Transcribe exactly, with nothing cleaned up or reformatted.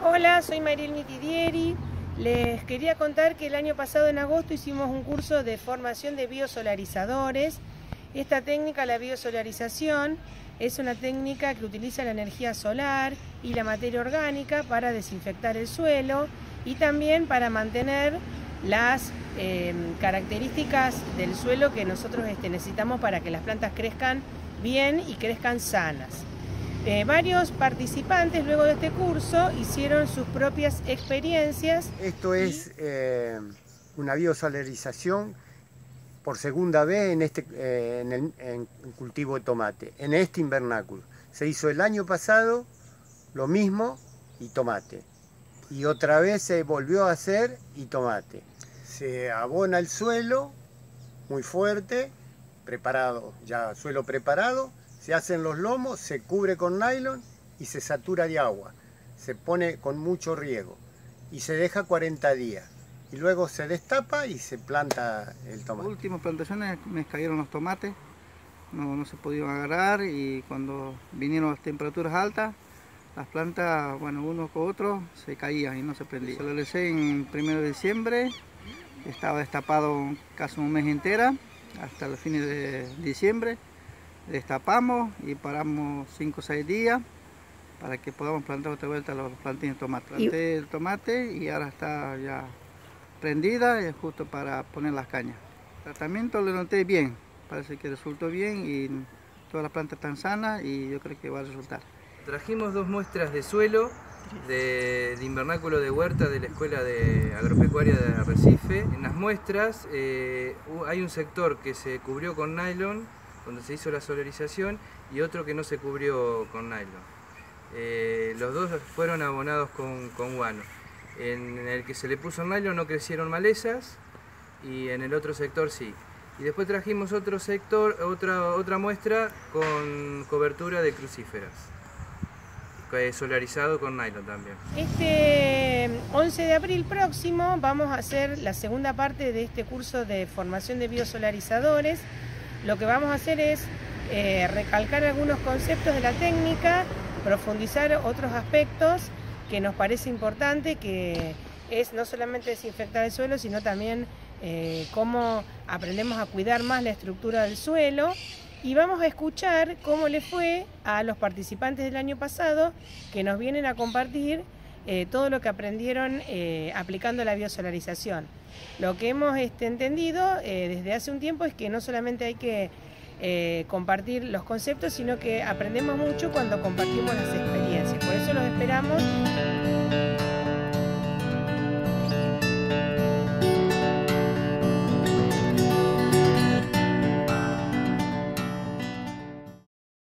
Hola, soy Mariel Mitidieri. Les quería contar que el año pasado en agosto hicimos un curso de formación de biosolarizadores. Esta técnica, la biosolarización, es una técnica que utiliza la energía solar y la materia orgánica para desinfectar el suelo y también para mantener las eh, características del suelo que nosotros este, necesitamos para que las plantas crezcan bien y crezcan sanas. Eh, varios participantes luego de este curso hicieron sus propias experiencias. Esto es eh, una biosolarización por segunda vez en este eh, en el en cultivo de tomate, en este invernáculo. Se hizo el año pasado lo mismo y tomate. Y otra vez se volvió a hacer y tomate. Se abona el suelo muy fuerte, preparado, ya suelo preparado. Se hacen los lomos, se cubre con nylon y se satura de agua. Se pone con mucho riego y se deja cuarenta días. Y luego se destapa y se planta el tomate. Las últimas plantaciones me cayeron los tomates, no, no se podían agarrar, y cuando vinieron las temperaturas altas, las plantas, bueno, uno con otro, se caían y no se prendían. Se lo lancé en primero de diciembre, estaba destapado casi un mes entera, hasta los fines de diciembre. Destapamos y paramos cinco o seis días para que podamos plantar otra vuelta los plantines de tomate. Planté el tomate y ahora está ya prendida, es justo para poner las cañas. El tratamiento lo noté bien, parece que resultó bien y todas las plantas están sanas y yo creo que va a resultar. Trajimos dos muestras de suelo de, de invernáculo de huerta de la Escuela de Agropecuaria de Arrecife. En las muestras eh, hay un sector que se cubrió con nylon, donde se hizo la solarización, y otro que no se cubrió con nylon. Eh, los dos fueron abonados con, con guano. En el que se le puso nylon no crecieron malezas y en el otro sector sí. Y después trajimos otro sector, otra, otra muestra con cobertura de crucíferas, solarizado con nylon también. Este once de abril próximo vamos a hacer la segunda parte de este curso de formación de biosolarizadores. Lo que vamos a hacer es eh, recalcar algunos conceptos de la técnica, profundizar otros aspectos que nos parece importante, que es no solamente desinfectar el suelo, sino también eh, cómo aprendemos a cuidar más la estructura del suelo. Y vamos a escuchar cómo le fue a los participantes del año pasado que nos vienen a compartir eh, todo lo que aprendieron eh, aplicando la biosolarización. Lo que hemos este, entendido eh, desde hace un tiempo es que no solamente hay que eh, compartir los conceptos, sino que aprendemos mucho cuando compartimos las experiencias. Por eso los esperamos